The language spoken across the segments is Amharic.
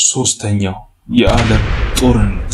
ሶስተኛው የዓለም ጦርነት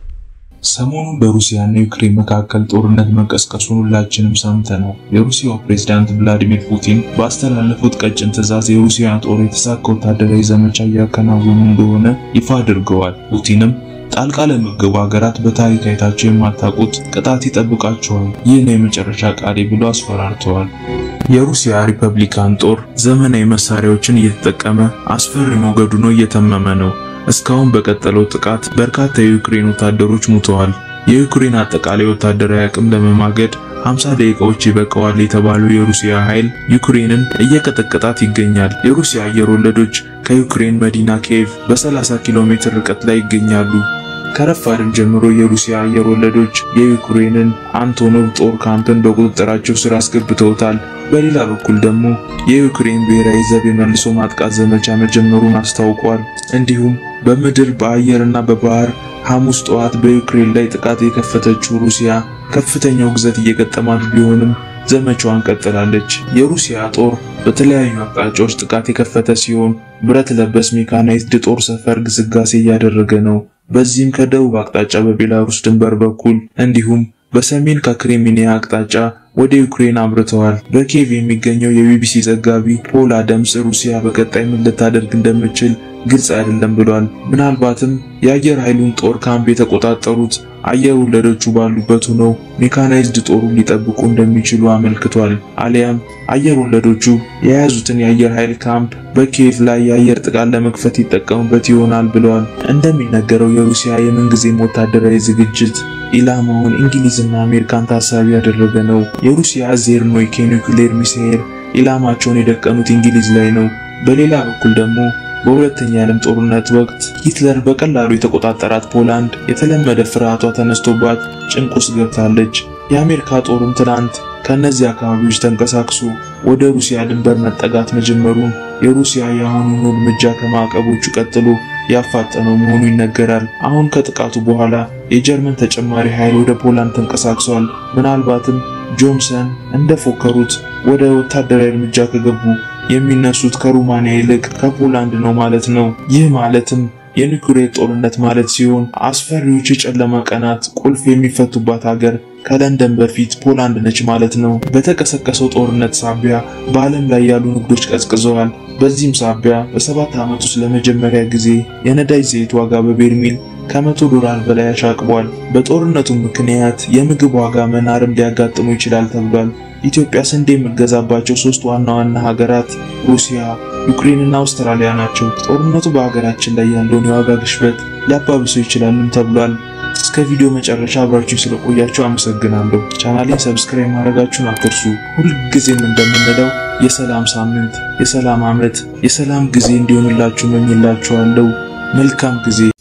ሰሞኑን በሩሲያና ዩክሬን መካከል ጦርነት መቀስቀሱን ሁላችንም ሰምተናል። የሩሲያው ፕሬዝዳንት ቭላዲሚር ፑቲን ባስተላለፉት ቀጭን ትዕዛዝ የሩሲያ ጦር የተሳካ ወታደራዊ ዘመቻ እያከናወኑ እንደሆነ ይፋ አድርገዋል። ፑቲንም ጣልቃ ለሚገቡ ሀገራት በታሪክ አይታቸው የማታውቁት ቅጣት ይጠብቃቸዋል፣ ይህ ነው የመጨረሻ ቃሌ ብለው አስፈራርተዋል። የሩሲያ ሪፐብሊካን ጦር ዘመናዊ መሳሪያዎችን እየተጠቀመ አስፈሪ ሞገዱ ነው እየተመመ ነው። እስካሁን በቀጠለው ጥቃት በርካታ የዩክሬን ወታደሮች ሞተዋል። የዩክሬን አጠቃላይ ወታደራዊ አቅም ለመማገድ 50 ደቂቃዎች ይበቃዋል የተባለው የሩሲያ ኃይል ዩክሬንን እየቀጠቀጣት ይገኛል። የሩሲያ አየር ወለዶች ከዩክሬን መዲና ኪየቭ በ30 ኪሎ ሜትር ርቀት ላይ ይገኛሉ። ከረፋድም ጀምሮ የሩሲያ አየር ወለዶች የዩክሬንን አንቶኖቭ ጦር ካምፕን በቁጥጥራቸው ስር አስገብተውታል። በሌላ በኩል ደግሞ የዩክሬን ብሔራዊ ዘብ የመልሶ ማጥቃት ዘመቻ መጀመሩን አስታውቋል። እንዲሁም በምድር በአየርና በባህር ሐሙስ ጠዋት በዩክሬን ላይ ጥቃት የከፈተችው ሩሲያ ከፍተኛው ግዘት እየገጠማት ቢሆንም ዘመቻዋን ቀጥላለች። የሩሲያ ጦር በተለያዩ አቅጣጫዎች ጥቃት የከፈተ ሲሆን ብረት ለበስ ሜካናይዝድ ጦር ሰፈር ግስጋሴ እያደረገ ነው። በዚህም ከደቡብ አቅጣጫ በቤላሩስ ድንበር በኩል እንዲሁም በሰሜን ከክሬሚኒያ አቅጣጫ ወደ ዩክሬን አምርተዋል። በኪየቭ የሚገኘው የቢቢሲ ዘጋቢ ፖል አደምስ ሩሲያ በቀጣይ ምን ልታደርግ እንደምትችል ግልጽ አይደለም ብሏል። ምናልባትም የአየር ኃይሉን ጦር ካምፕ የተቆጣጠሩት አየር ወለዶቹ ባሉበት ሆነው ሜካናይዝድ ጦሩን ሊጠብቁ እንደሚችሉ አመልክቷል። አሊያም አየር ወለዶቹ የያዙትን የአየር ኃይል ካምፕ በኪየቭ ላይ የአየር ጥቃት ለመክፈት ይጠቀሙበት ይሆናል ብለዋል። እንደሚነገረው የሩሲያ የምንጊዜም ወታደራዊ ዝግጅት ኢላማውን እንግሊዝና አሜሪካን ታሳቢ ያደረገ ነው። የሩሲያ ዜርኖይክ ኒውክሌር ሚሳኤል ኢላማቸውን የደቀኑት እንግሊዝ ላይ ነው። በሌላ በኩል ደግሞ በሁለተኛው የዓለም ጦርነት ወቅት ሂትለር በቀላሉ የተቆጣጠራት ፖላንድ የተለመደ ፍርሃቷ ተነስቶባት ጭንቅ ውስጥ ገብታለች። የአሜሪካ ጦርም ትናንት ከነዚህ አካባቢዎች ተንቀሳቅሶ ወደ ሩሲያ ድንበር መጠጋት መጀመሩን የሩሲያ የአሁኑን እርምጃ ከማዕቀቦቹ ቀጥሎ ያፋጠነው መሆኑ ይነገራል። አሁን ከጥቃቱ በኋላ የጀርመን ተጨማሪ ኃይል ወደ ፖላንድ ተንቀሳቅሷል። ምናልባትም ጆንሰን እንደፎከሩት ወደ ወታደራዊ እርምጃ ከገቡ የሚነሱት ከሩማኒያ ይልቅ ከፖላንድ ነው ማለት ነው። ይህ ማለትም የኒውክሌር ጦርነት ማለት ሲሆን አስፈሪዎች የጨለማ ቀናት ቁልፍ የሚፈቱባት ሀገር ከለንደን በፊት ፖላንድ ነች ማለት ነው። በተቀሰቀሰው ጦርነት ሳቢያ በዓለም ላይ ያሉ ንግዶች ቀዝቅዘዋል። በዚህም ሳቢያ በ7 ዓመት ውስጥ ለመጀመሪያ ጊዜ የነዳጅ ዘይት ዋጋ በበርሜል ከ$100 በላይ አሻቅቧል። በጦርነቱ ምክንያት የምግብ ዋጋ መናርም ሊያጋጥሙ ይችላል ተብሏል። ኢትዮጵያ ስንዴ የምትገዛባቸው 3 ዋና ዋና ሀገራት ሩሲያ፣ ዩክሬንና አውስትራሊያ ናቸው። ጦርነቱ በሀገራችን ላይ ያለውን የዋጋ ግሽበት ሊያባብሰው ይችላልም ተብሏል። እስከ ቪዲዮ መጨረሻ አብራችሁ ስለቆያችሁ አመሰግናለሁ። ቻናሌን ሰብስክራይብ ማድረጋችሁን አትርሱ። ሁልጊዜም እንደምንለው የሰላም ሳምንት፣ የሰላም ዓመት፣ የሰላም ጊዜ እንዲሆንላችሁ እመኝላችኋለሁ። መልካም ጊዜ።